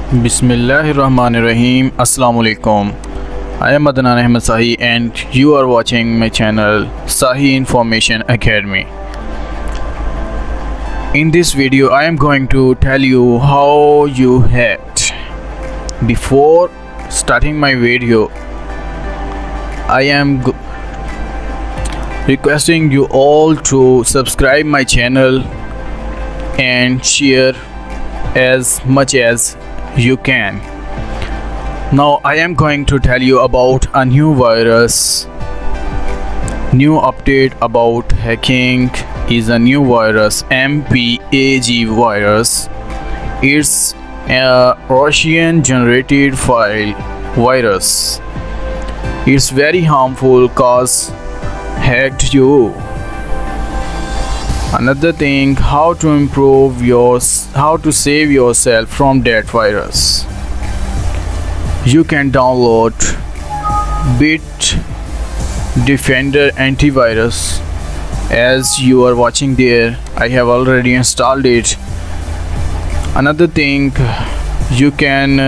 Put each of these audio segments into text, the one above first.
Bismillahirrahmanirrahim. Assalamualaikum. I am Adnan Ahmed Sahi and you are watching my channel Sahi Information Academy. In this video I am going to tell you how you hacked. Before starting my video, I am requesting you all to subscribe my channel and share as much as you can. Now I am going to tell you about a new virus. New update about hacking is a new virus, MPAG virus. It's a Russian generated file virus. It's very harmful cause hacked you. Another thing, how to save yourself from that virus. You can download Bitdefender antivirus. As you are watching there, I have already installed it. Another thing, you can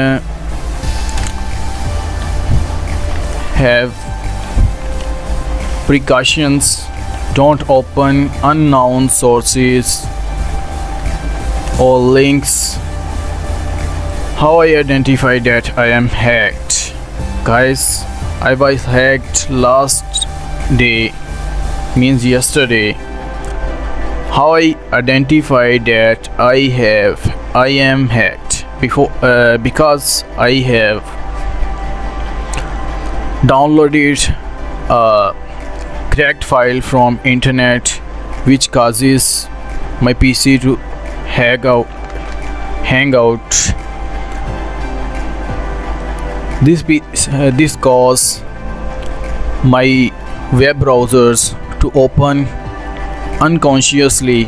have precautions. Don't open unknown sources or links. How I identify that I am hacked? Guys, I was hacked last day, means yesterday. How I identify that I am hacked? Because I have downloaded a cracked file from internet which causes my PC to hang out. This causes my web browsers to open unconsciously.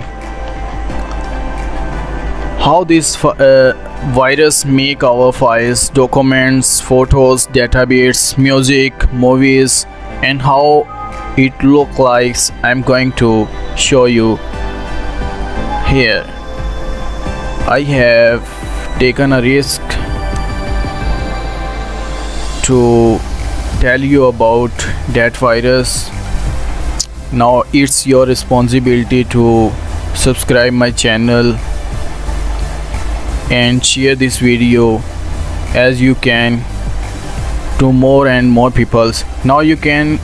How this virus make our files, documents, photos, database, music, movies, and how it look like, I'm going to show you here. I have taken a risk to tell you about that virus. Now it's your responsibility to subscribe my channel and share this video as you can to more and more peoples. Now you can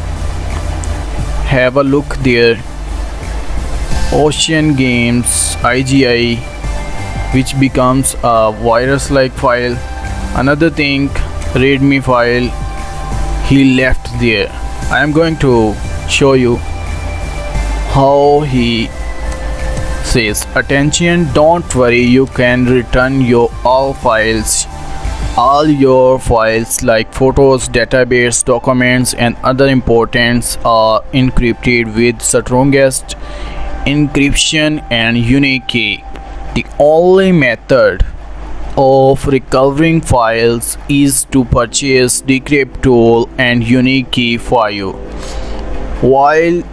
have a look there. Ocean Games IGI, which becomes a virus like file. Another thing, readme file he left there. I am going to show you how he says, attention, don't worry, you can return all your files like photos, database, documents and other importance are encrypted with strongest encryption and unique key. The only method of recovering files is to purchase decrypt tool and unique key for you. While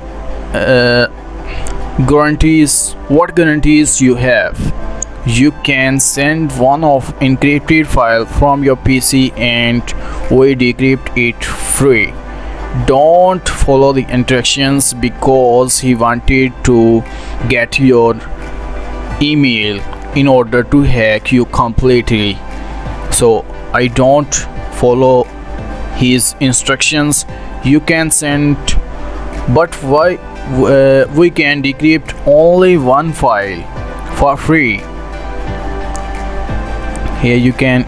what guarantees you have? You can send one of encrypted file from your PC and we decrypt it free. Don't follow the instructions because he wanted to get your email in order to hack you completely. So I don't follow his instructions. You can send, but why we can decrypt only one file for free. Here you can,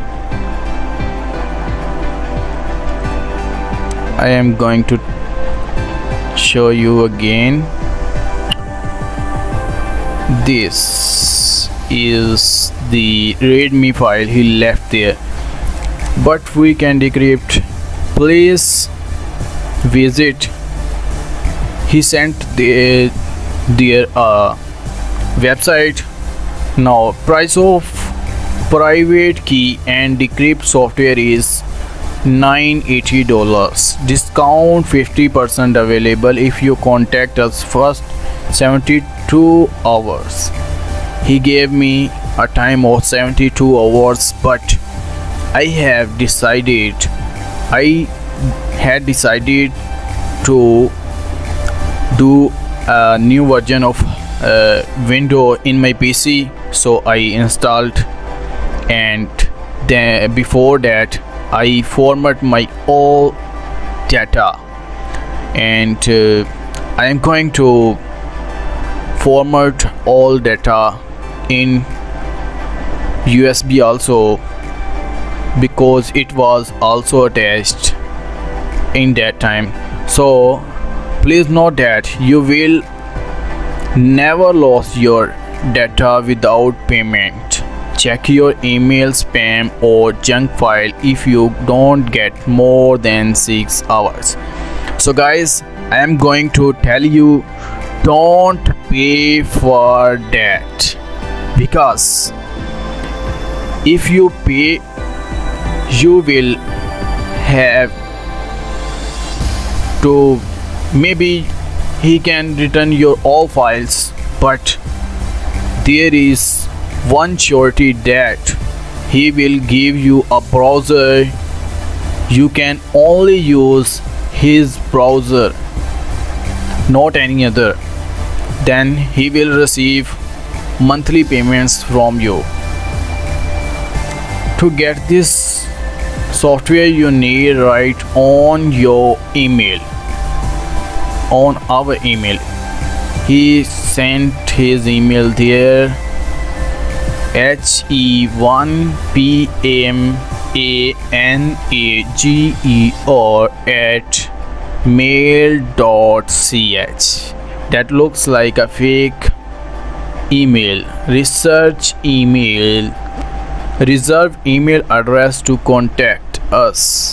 I am going to show you again. This is the readme file he left there, but we can decrypt. Please visit. He sent their website. Now price of private key and decrypt software is $980. Discount 50% available if you contact us first 72 hours. He gave me a time of 72 hours, but I had decided to do a new version of window in my PC, so I installed, and then before that I format my all data, and I am going to format all data in USB also, because it was also attached in that time. So please note that you will never lose your data without payment. Check your email, spam or junk file if you don't get more than 6 hours. So guys, I am going to tell you, don't pay for that, because if you pay, you will have to, maybe he can return your all files, but there is one surety that he will give you a browser. You can only use his browser, not any other. Then he will receive monthly payments from you. To get this software, you need write on your email, on our email. He sent his email there, heimanager@mail.ch. That looks like a fake email. Research email. Reserve email address to contact us.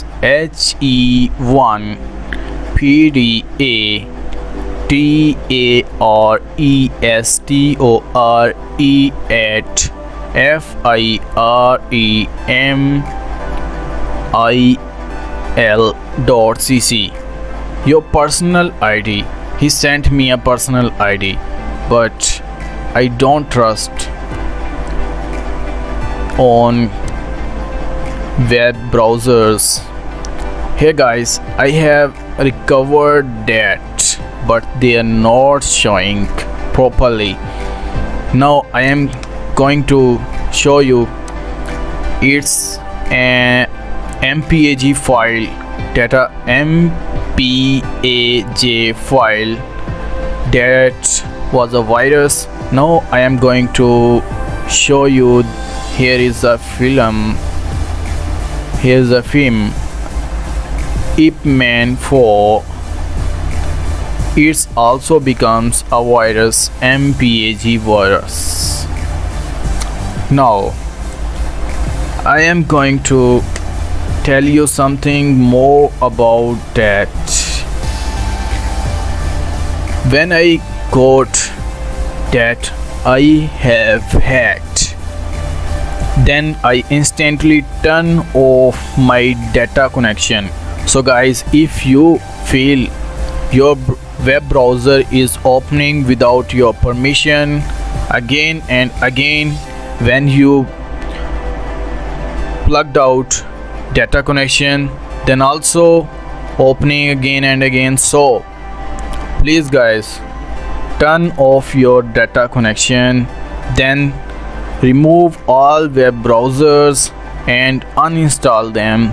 heimanager@firemil.cc. Your personal ID. He sent me a personal ID, but I don't trust on web browsers. Hey guys, I have recovered that, but they are not showing properly. Now I am going to show you. It's an mpeg file, data mpeg file that was a virus. Now I am going to show you. Here is a film. Here's a film, Ip Man 4. It also becomes a virus, mpeg virus. Now I am going to tell you something more about that. When I got that I have hacked, then I instantly turn off my data connection. So guys, if you feel your web browser is opening without your permission again and again, when you plugged out data connection, then also opening again and again, so please guys, turn off your data connection, then remove all web browsers and uninstall them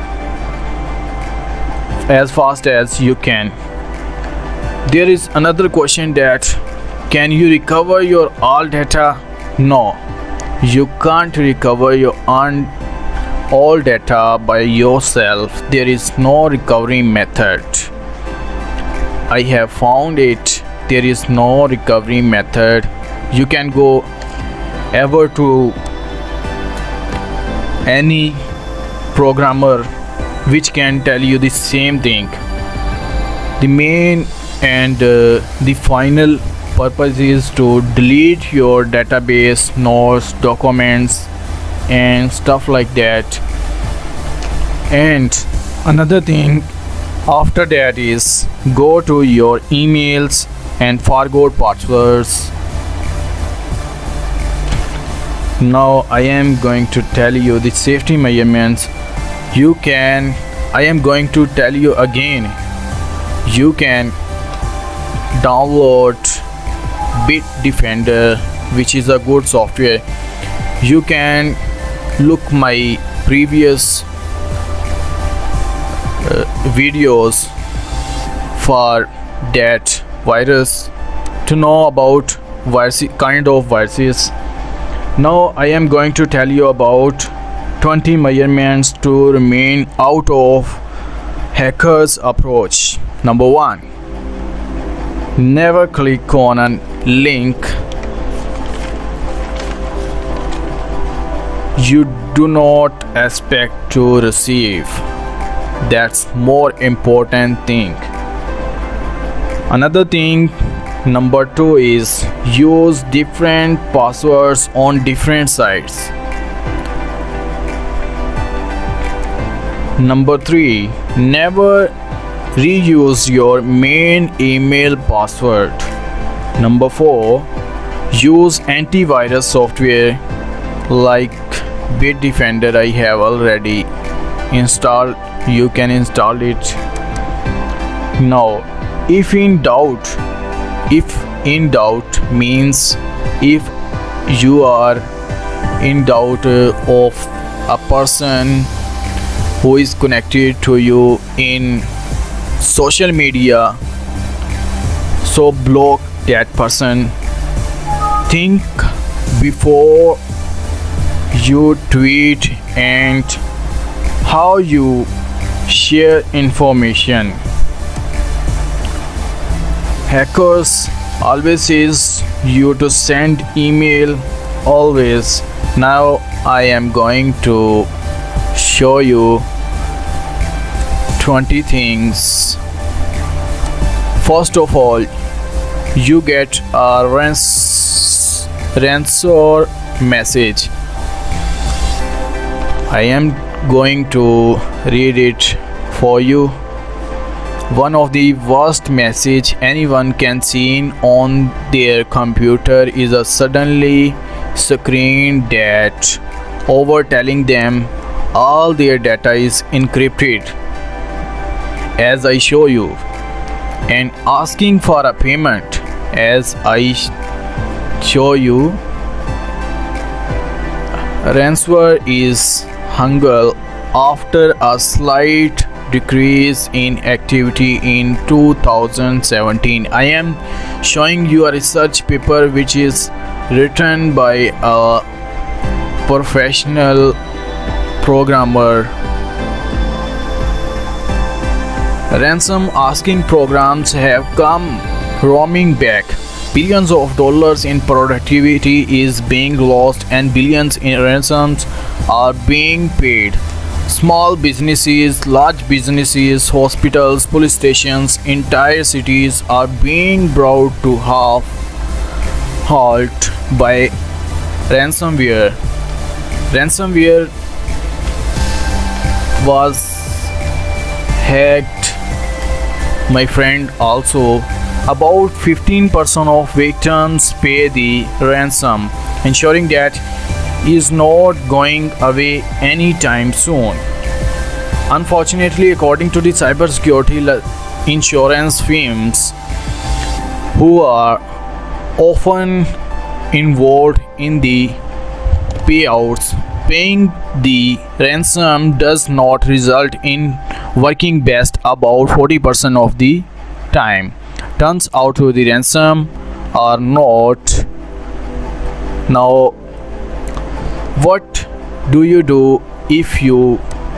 as fast as you can. There is another question that, can you recover your all data? No, you can't recover your all data by yourself. There is no recovery method. I have found it. There is no recovery method. You can go ever to any programmer which can tell you the same thing. The main and the final purpose is to delete your database, notes, documents and stuff like that. And another thing after that is, go to your emails and forgot passwords. Now I am going to tell you the safety measurements. I am going to tell you again. You can download Bitdefender, which is a good software. You can look my previous videos for that virus to know about kind of viruses. Now I am going to tell you about 20 measurements to remain out of hackers approach. Number 1, never click on a link you do not expect to receive. That's more important thing. Another thing, number 2, is use different passwords on different sites. Number 3, never reuse your main email password. Number 4, use antivirus software like Bitdefender. I have already installed. You can install it. Now, if in doubt means if you are in doubt of a person who is connected to you in social media, so block that person. Think before you tweet and how you share information. Hackers always says you to send email always. Now I am going to show you 20 things. First of all, you get a ransom message. I am going to read it for you. One of the worst message anyone can see on their computer is a suddenly screen that over telling them all their data is encrypted, as I show you, and asking for a payment, as I show you. Ransomware is hung after a slight decrease in activity in 2017. I am showing you a research paper which is written by a professional programmer. Ransom asking programs have come roaming back. Billions of dollars in productivity is being lost and billions in ransoms are being paid. Small businesses, large businesses, hospitals, police stations, entire cities are being brought to halt by ransomware. Ransomware was hacked, my friend. Also, about 15% of victims pay the ransom, ensuring that is not going away anytime soon. Unfortunately, according to the cybersecurity insurance firms who are often involved in the payouts, paying the ransom does not result in working best about 40% of the time. Turns out to the ransom are not. Now, what do you do if you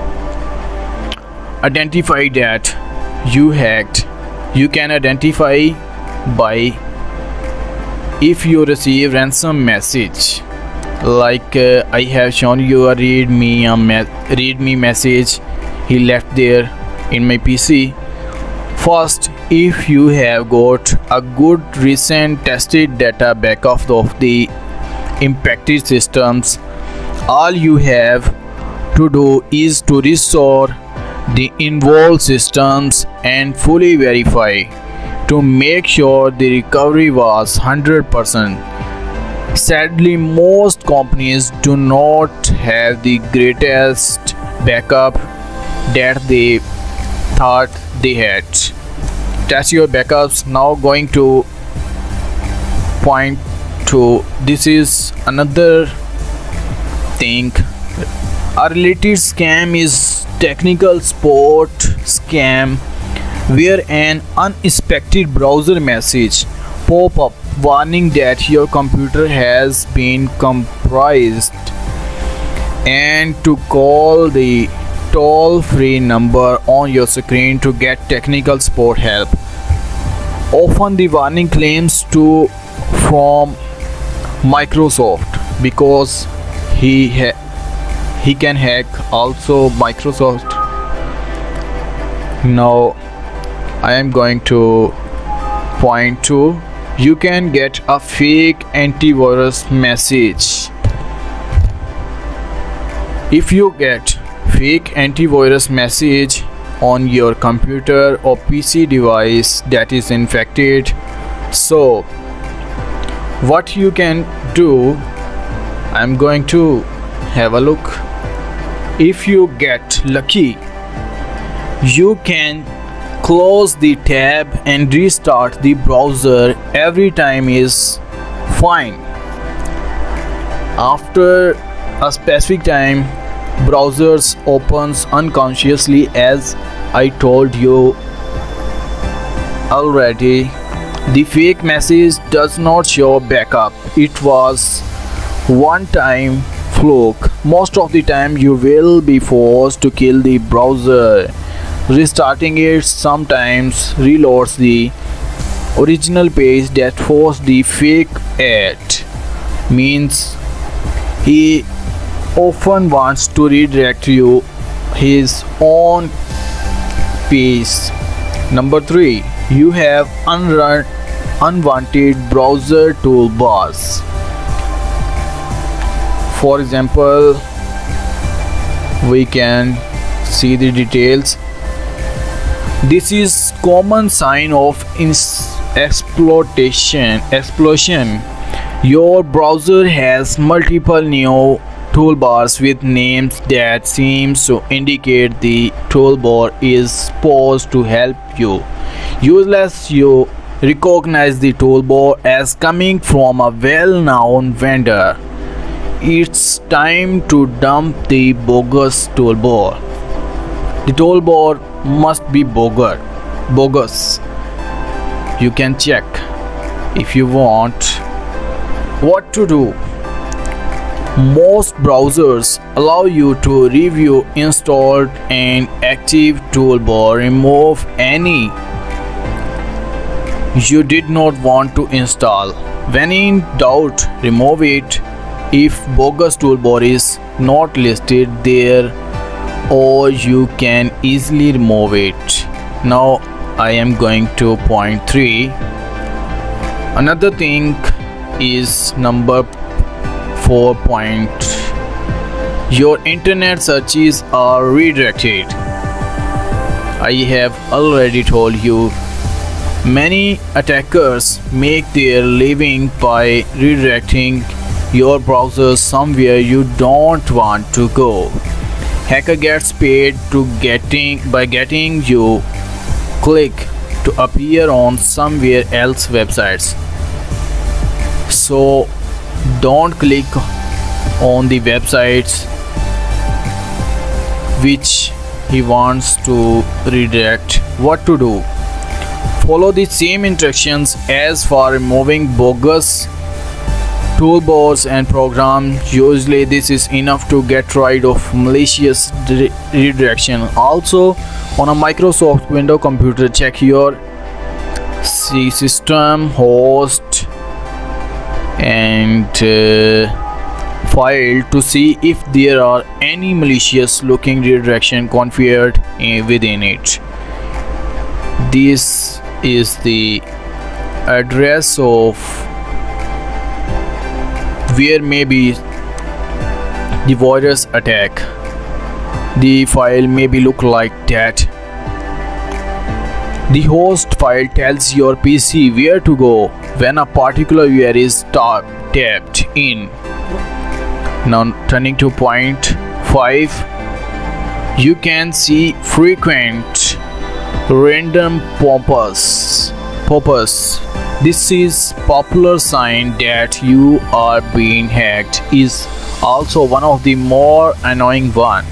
identify that you hacked? You can identify by if you receive ransom message like I have shown you a readme message he left there in my PC. First, if you have got a good recent tested data backup of the impacted systems, all you have to do is to restore the involved systems and fully verify to make sure the recovery was 100%. Sadly, most companies do not have the greatest backup that they thought they had. Test your backups. Now going to point to this is another thing. A related scam is technical support scam where an unexpected browser message pop up warning that your computer has been compromised and to call the toll-free number on your screen to get technical support help. Often the warning claims to from Microsoft because he can hack also Microsoft. Now I am going to point to you can get a fake antivirus message. If you get fake antivirus message on your computer or PC device that is infected, so what you can do, I'm going to have a look. If you get lucky, you can close the tab and restart the browser every time is fine. After a specific time, browsers opens unconsciously as I told you already. The fake message does not show backup. It was one time fluke. Most of the time you will be forced to kill the browser. Restarting it sometimes reloads the original page that forced the fake ad. Means he often wants to redirect you his own page. Number 3. You have unwanted browser toolbars. For example, we can see the details. This is common sign of explosion. Your browser has multiple new toolbars with names that seems to indicate the toolbar is supposed to help you. Unless you recognize the toolbar as coming from a well-known vendor, it's time to dump the bogus toolbar. The toolbar must be bogus. You can check if you want. What to do? Most browsers allow you to review installed and active toolbar, remove any you did not want to install. When in doubt, remove it if bogus toolbar is not listed there, or you can easily remove it. Now I am going to point 3. Another thing is number 4 point. Your internet searches are redirected. I have already told you many attackers make their living by redirecting your browser somewhere you don't want to go. Hacker gets paid by getting you click to appear on somewhere else websites. So don't click on the websites which he wants to redirect. What to do? Follow the same instructions as for removing bogus toolbars and programs. Usually this is enough to get rid of malicious redirection. Also, on a Microsoft Windows computer, check your system host and file to see if there are any malicious looking redirection configured within it. This is the address of where maybe the virus attack. The file maybe look like that. The host file tells your PC where to go when a particular URL is tapped in. Now turning to point 5, you can see frequent random poppers. This is popular sign that you are being hacked. Is also one of the more annoying one.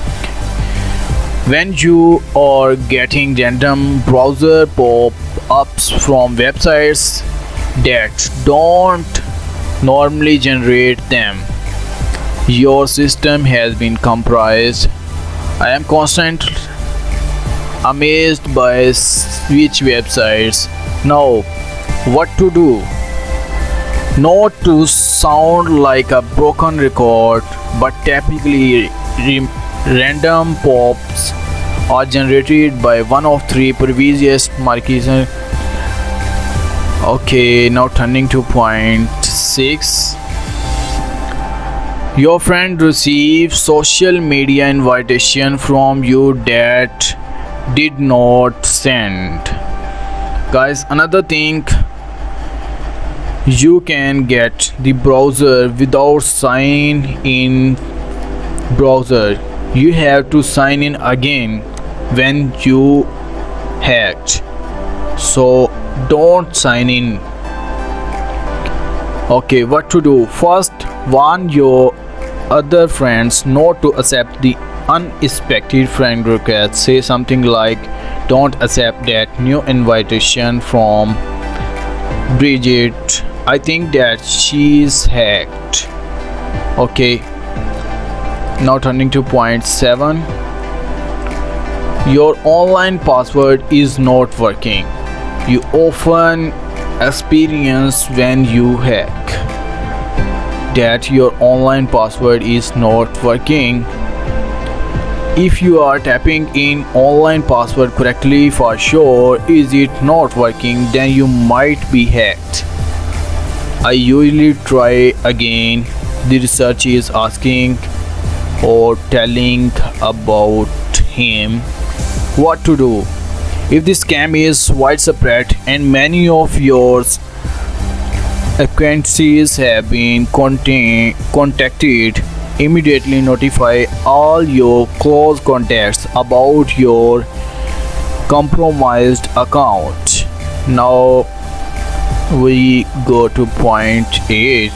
When you are getting random browser pop-ups from websites that don't normally generate them, your system has been compromised. I am constantly amazed by which websites. Now, what to do? Not to sound like a broken record, but typically random pops are generated by one of 3 previous markers. Okay, now turning to point 6. Your friend receives social media invitation from you that did not send. Guys, another thing, you can get the browser without sign in browser. You have to sign in again when you hacked, so don't sign in. Okay, what to do? First, warn your other friends not to accept the unexpected friend request. Say something like, don't accept that new invitation from Bridget, I think that she's hacked. Okay, now turning to point 7. Your online password is not working. You often experience when you hack that your online password is not working. If you are tapping in online password correctly for sure is it not working, then you might be hacked. I usually try again. The research is asking or telling about him what to do. If the scam is widespread and many of your acquaintances have been contacted, immediately notify all your close contacts about your compromised account. Now we go to point 8.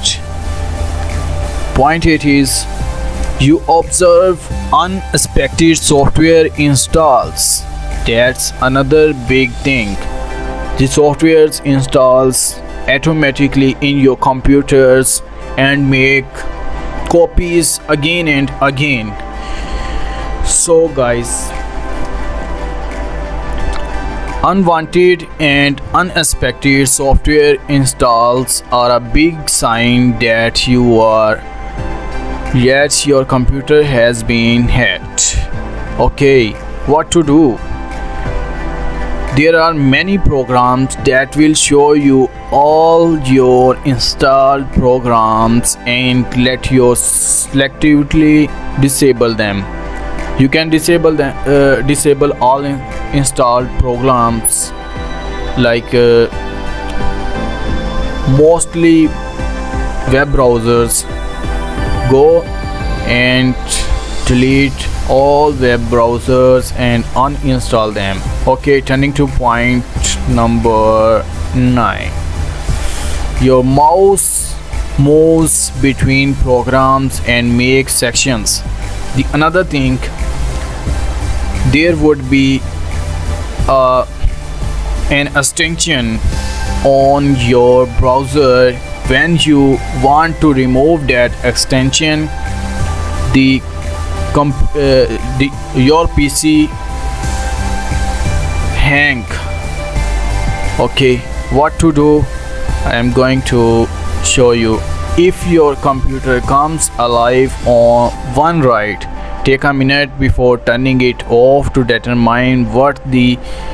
Point 8 is you observe unexpected software installs. That's another big thing. The software installs automatically in your computers and make copies again and again. So guys, unwanted and unexpected software installs are a big sign that your computer has been hacked. Okay, what to do? There are many programs that will show you all your installed programs and let you selectively disable them. You can disable all installed programs, like mostly web browsers. Go and delete all web browsers and uninstall them. Okay, turning to point number 9. Your mouse moves between programs and makes sections. The another thing, there would be an extension on your browser. When you want to remove that extension, your PC hang. Okay, what to do? I am going to show you. If your computer comes alive on one write, take a minute before turning it off to determine what the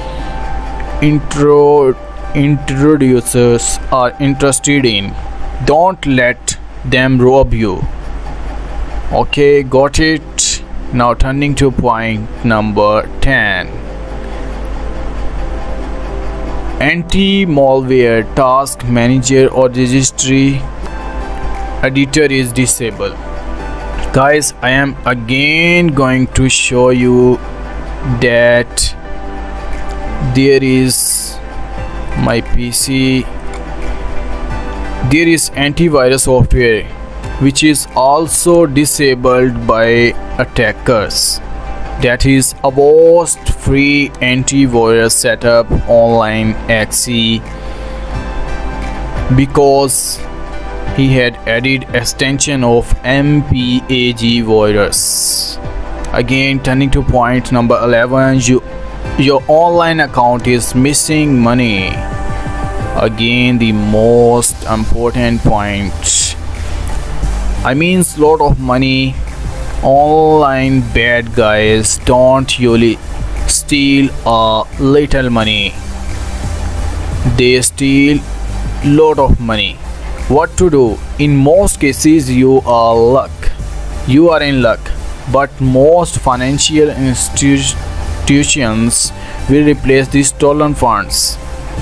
introducers are interested in. Don't let them rob you. Okay, got it. Now turning to point number 10. Anti-malware task manager or registry editor is disabled. Guys, I am again going to show you that there is my PC, there is antivirus software which is also disabled by attackers. That is Avast free antivirus setup online XE, because he had added extension of MPAG virus. Again, turning to point number 11, your online account is missing money. Again, the most important point. I mean, lot of money. Online bad guys don't usually steal a little money. They steal lot of money. What to do? In most cases, you are in luck, but most financial institutions will replace these stolen funds.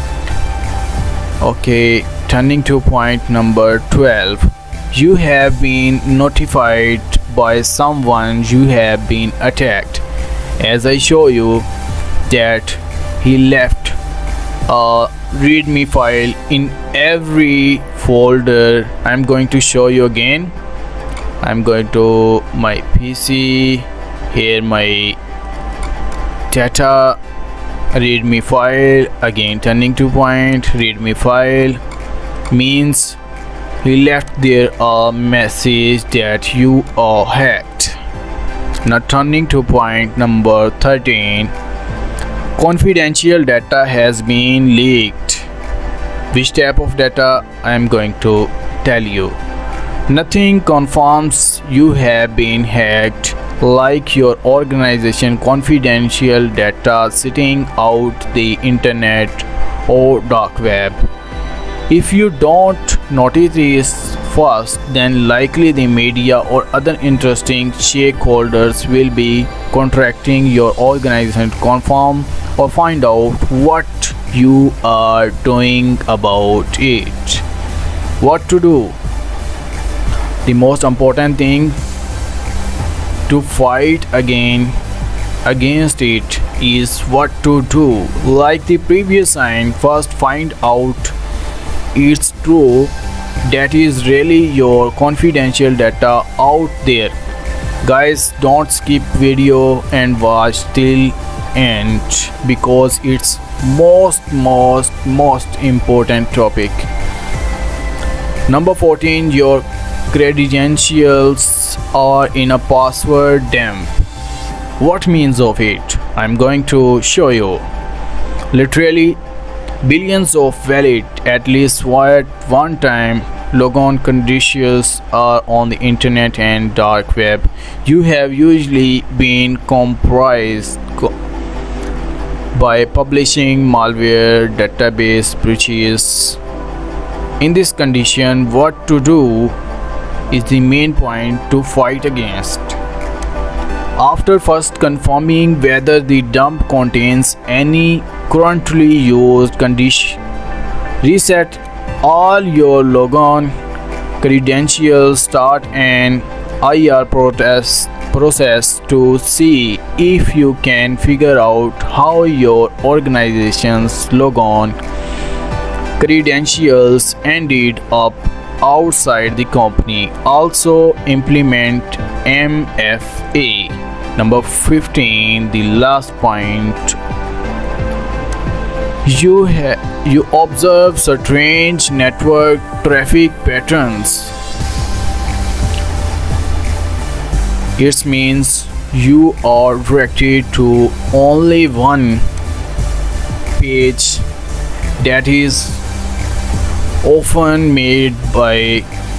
Okay, turning to point number 12. You have been notified by someone you have been attacked. As I show you that he left a readme file in every folder. I'm going to show you again. I'm going to my PC, here my data, readme file. Again, turning to point, readme file means he left there a message that you are hacked. Now turning to point number 13. Confidential data has been leaked. Which type of data? I am going to tell you. Nothing confirms you have been hacked like your organization confidential data sitting out the internet or dark web. If you don't notice this first, then likely the media or other interesting stakeholders will be contacting your organization to confirm or find out what you are doing about it. What to do? The most important thing to fight against it is what to do. Like the previous sign, first find out it's true that is really your confidential data out there. Guys, don't skip video and watch till end, because it's most important topic. Number 14, your credentials are in a password dump. What means of it? I'm going to show you. Literally billions of valid at least at one time logon credentials are on the internet and dark web. You have usually been compromised by publishing malware, database breaches. In this condition, what to do is the main point to fight against. After first confirming whether the dump contains any currently used condition, reset all your logon credentials, start an IR process to see if you can figure out how your organization's logon credentials ended up outside the company. Also implement MFA. Number 15, the last point. You observe strange network traffic patterns. It means you are directed to only one page that is often made by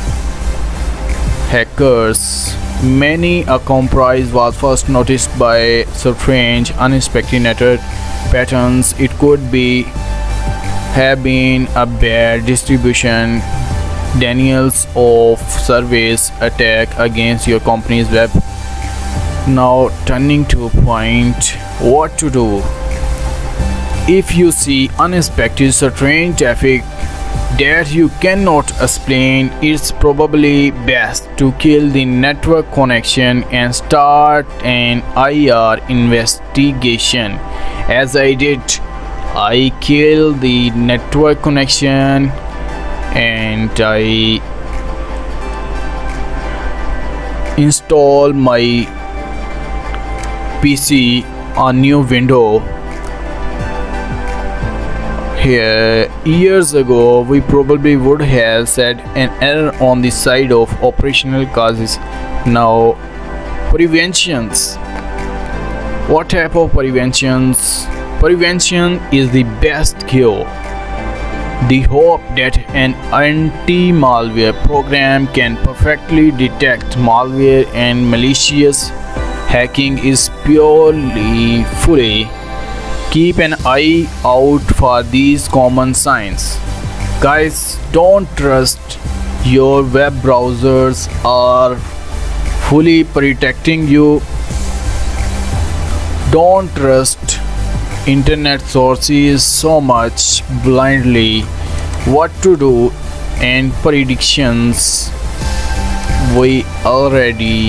hackers. Many a compromise was first noticed by strange unexpected network patterns. It could have been a bad distribution denials of service attack against your company's web. Now turning to point, what to do if you see unexpected strange traffic that you cannot explain, it's probably best to kill the network connection and start an IR investigation. As I did, I killed the network connection and I install my PC on new window. Here, years ago, we probably would have said an error on the side of operational causes. Now, preventions. What type of preventions? Prevention is the best cure. The hope that an anti-malware program can perfectly detect malware and malicious hacking is purely fully. Keep an eye out for these common signs. Guys, don't trust your web browsers are fully protecting you. Don't trust internet sources so much blindly. What to do and predictions we already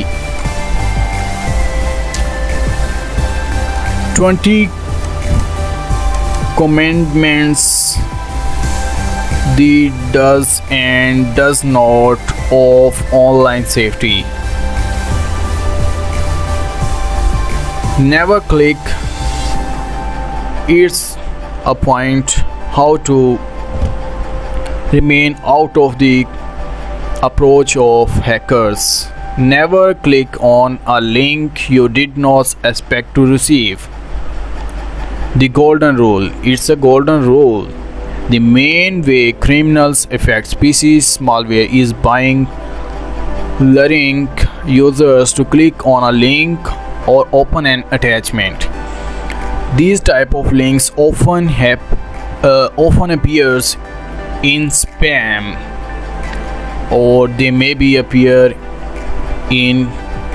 20 commandments, the does and does not of online safety. Never click. It's a point how to remain out of the approach of hackers. Never click on a link you did not expect to receive. The golden rule. It's a golden rule. The main way criminals affect PCs malware is by luring users to click on a link or open an attachment. These type of links often appears in spam, or they maybe appear in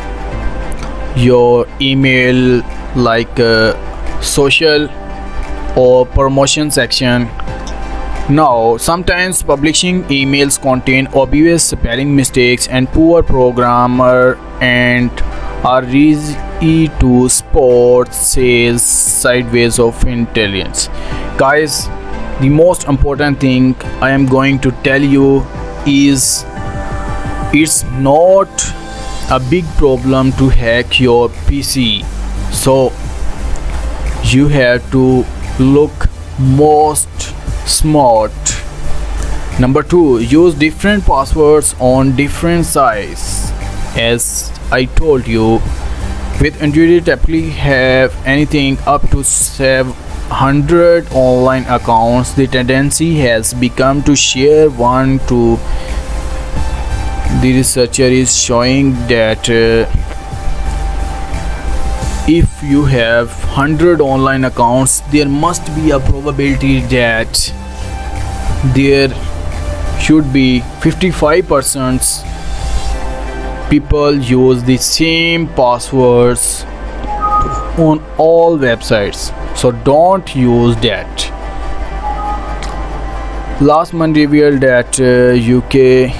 your email like social or promotion section. Now, sometimes publishing emails contain obvious spelling mistakes and poor grammar and are easy to spot says sideways of intelligence. Guys, the most important thing I am going to tell you is it's not a big problem to hack your PC, so you have to look most smart. Number 2, use different passwords on different sites. As I told you, with Android typically have anything up to 700 online accounts. The tendency has become to share one to. The researcher is showing that if you have 100 online accounts, there must be a probability that there should be 55% people use the same passwords on all websites, so don't use that. Last month revealed that UK,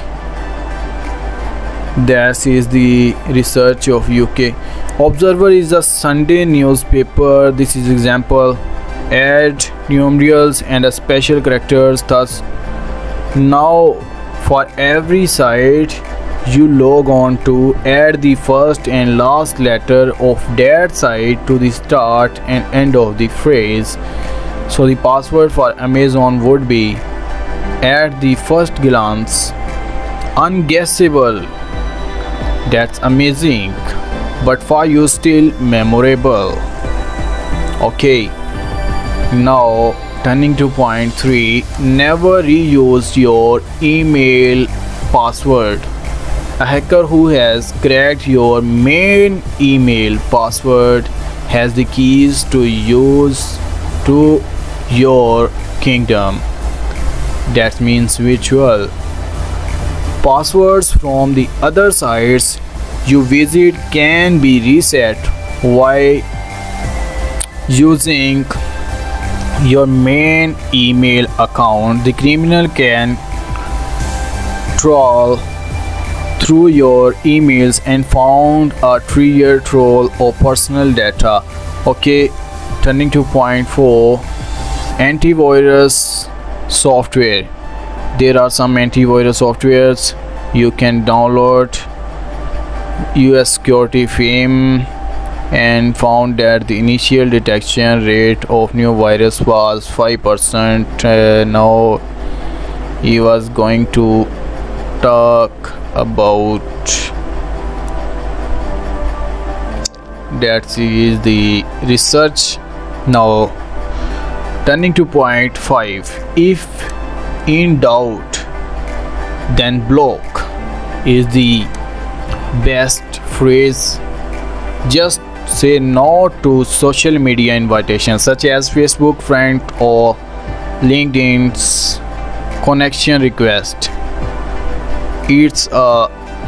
that is the research of UK. Observer is a Sunday newspaper. This is example. Add numerals and a special characters. Thus, now for every site you log on to, add the first and last letter of that site to the start and end of the phrase. So the password for Amazon would be at the first glance unguessable. That's amazing, but for you still memorable. Okay, now turning to point 3, never reuse your email password. A hacker who has cracked your main email password has the keys to use to your kingdom. That means virtual. Passwords from the other sites you visit can be reset while using your main email account, the criminal can trawl through your emails and found a 3-year troll of personal data. Okay, turning to point 4, antivirus software. There are some antivirus softwares you can download. US security firm and found that the initial detection rate of new virus was 5%. Now he was going to talk about that is the research. Now turning to point 5, if in doubt then block is the best phrase. Just say no to social media invitations such as Facebook friend or LinkedIn's connection request. It's a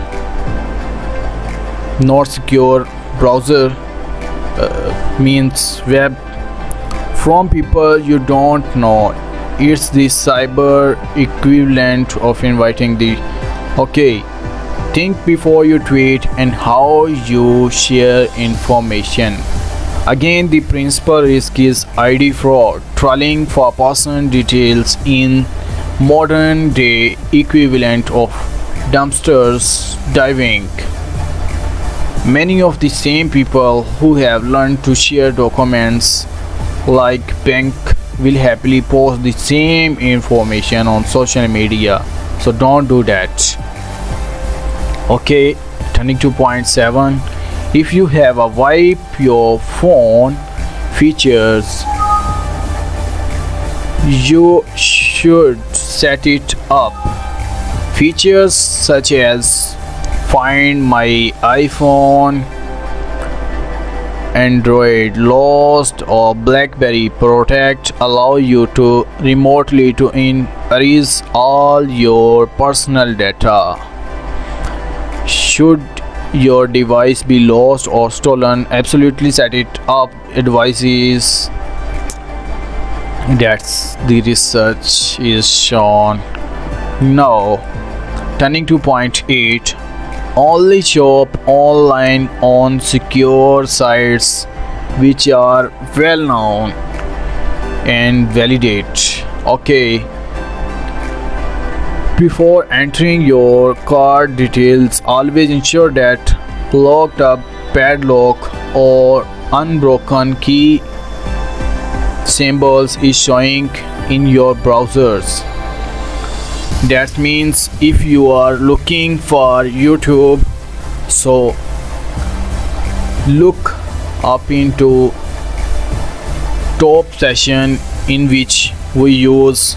not secure browser, means web from people you don't know. It's the cyber equivalent of inviting the. Okay, think before you tweet and how you share information. Again, the principal risk is ID fraud, trolling for person details in modern day equivalent of dumpsters diving. Many of the same people who have learned to share documents like bank will happily post the same information on social media, so don't do that. Okay, turning to point 7, if you have a wipe your phone features, you should set it up. Features such as Find My iPhone, Android Lost or BlackBerry Protect allow you to remotely to erase all your personal data. Should your device be lost or stolen, absolutely set it up. Advices that's the research is shown. Now turning to point 8, only shop online on secure sites which are well known and validate. Okay, before entering your card details, always ensure that locked up padlock or unbroken key symbols is showing in your browsers. That means if you are looking for YouTube, so look up into top session in which we use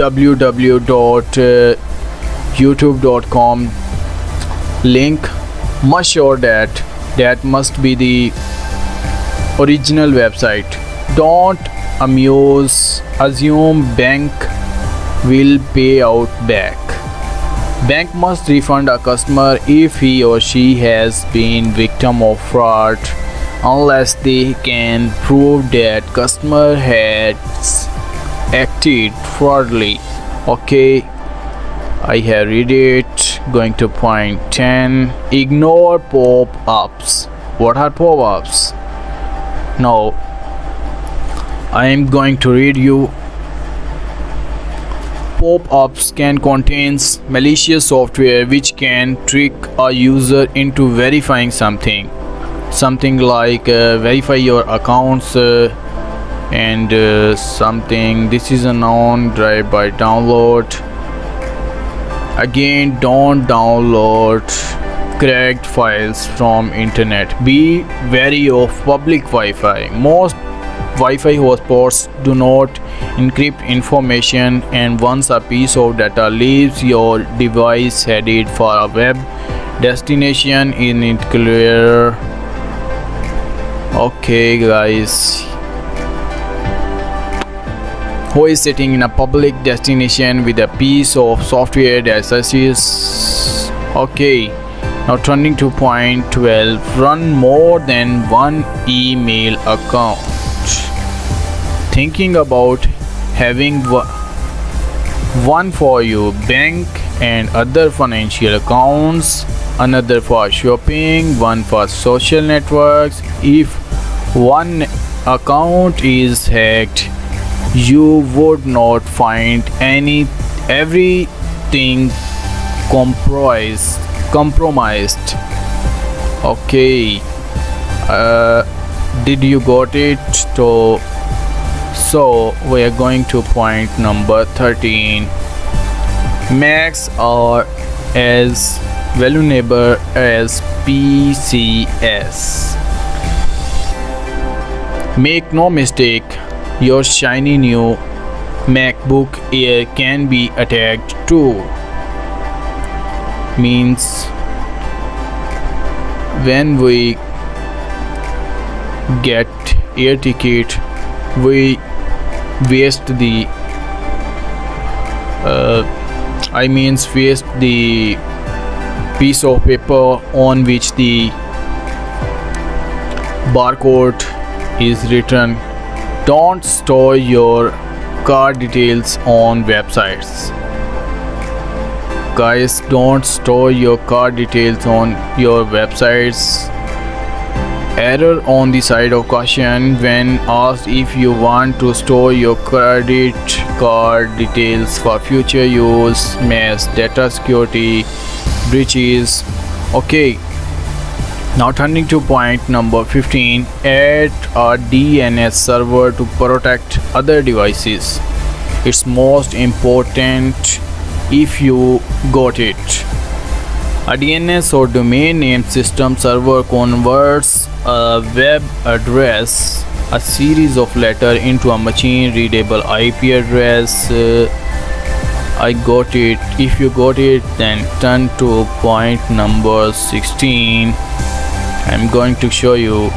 www.youtube.com link. Must sure that must be the original website. Don't assume bank will pay out back. Bank must refund a customer if he or she has been victim of fraud unless they can prove that customer has acted fraudulently. Okay, I have read it. Going to point 10, ignore pop-ups. What are pop-ups? Now I am going to read you. Pop-ups can contain malicious software which can trick a user into verifying something like verify your accounts and something. This is a known drive by download. Again, don't download cracked files from internet. Be wary of public Wi-Fi. Most Wi-Fi hotspots do not encrypt information, and once a piece of data leaves your device headed for a web destination is it clear? Okay guys, who is sitting in a public destination with a piece of software that says okay. Now turning to point 12, run more than one email account. thinking about having one for your bank and other financial accounts, another for shopping, one for social networks. If one account is hacked, you would not find everything compromised. Okay, did you got it? So we are going to point number 13. Macs are as vulnerable as PCs. Make no mistake, your shiny new MacBook Air can be attacked too. Means when we get air ticket, we waste the waste the piece of paper on which the barcode is written. Don't store your card details on websites. Guys, don't store your card details on your websites. Error on the side of caution when asked if you want to store your credit card details for future use. Mass data security breaches. Okay, now turning to point number 15. Add a DNS server to protect other devices. It's most important if you got it. A DNS or domain name system server converts a web address, a series of letters, into a machine readable IP address. I got it. If you got it, then turn to point number 16. I'm going to show you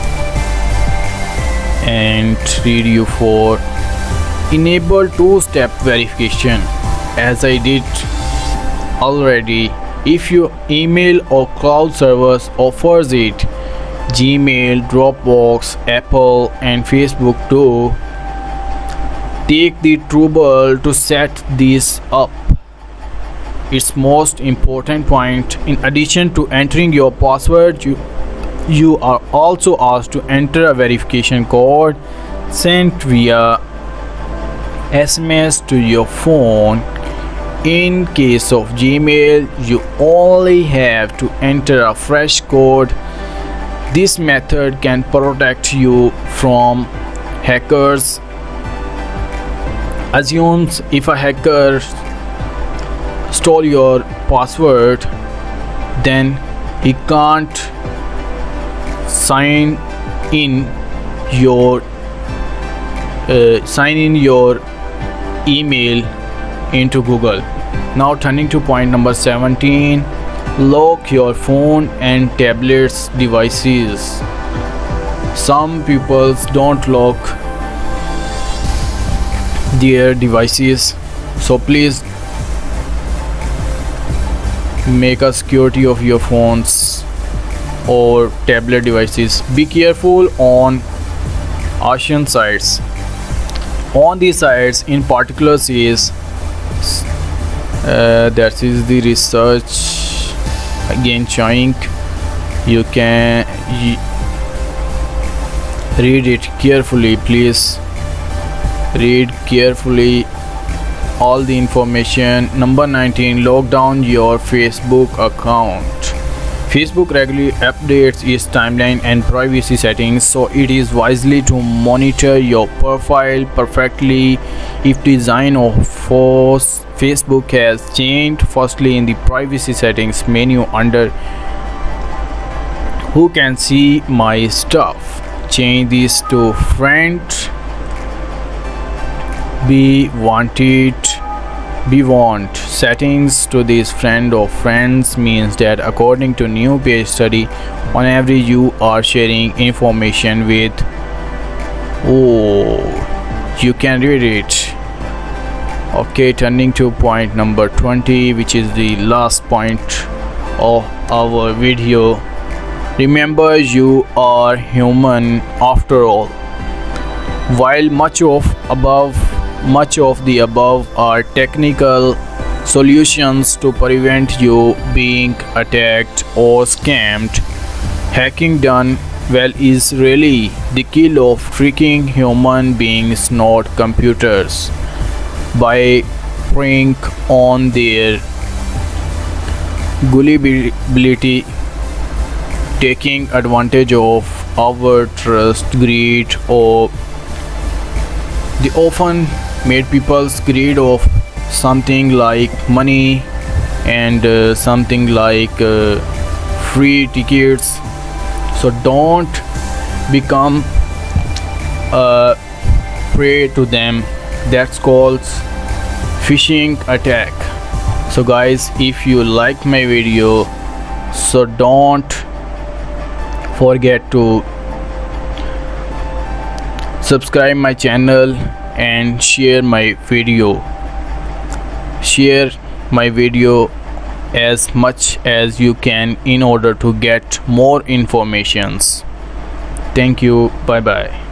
and read you for enable two-step verification. As I did already, if your email or cloud service offers it, Gmail, Dropbox, Apple and Facebook too, take the trouble to set this up. It's most important point. In addition to entering your password, you are also asked to enter a verification code sent via SMS to your phone. In case of Gmail, you only have to enter a fresh code. This method can protect you from hackers. Assumes if a hacker stole your password, then he can't sign in your email into Google. Now turning to point number 17. Lock your phone and tablets devices. Some people don't lock their devices, so please make a security of your phones or tablet devices. Be careful on auction sites. On these sites in particular says that is the research again showing. You can read it carefully. Please read carefully all the information. Number 19. Lock down your Facebook account. Facebook regularly updates its timeline and privacy settings, so it is wisely to monitor your profile perfectly. If design of Facebook has changed, firstly in the privacy settings menu under who can see my stuff, change this to friend. Be want settings to this friend or friends means that according to new page study, on average you are sharing information with, you can read it. Okay, turning to point number 20, which is the last point of our video. Remember, you are human after all. While much of the above are technical solutions to prevent you being attacked or scammed, hacking done well is really the kill of tricking human beings, not computers, by preying on their gullibility, taking advantage of our trust, greed, or they often made people's greed of something like money and something like free tickets. So don't become a prey to them. That's called phishing attack. So guys, if you like my video, so don't forget to subscribe my channel and share my video as much as you can in order to get more informations. Thank you. Bye bye.